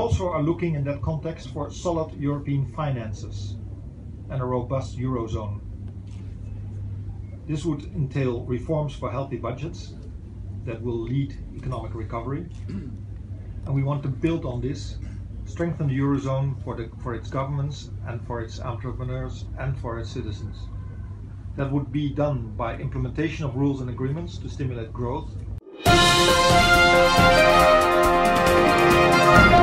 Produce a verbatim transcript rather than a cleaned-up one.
also are looking in that context for solid European finances and a robust Eurozone. This would entail reforms for healthy budgets that will lead economic recovery. And we want to build on this, strengthen the Eurozone for, the, for its governments and for its entrepreneurs and for its citizens. That would be done by implementation of rules and agreements to stimulate growth.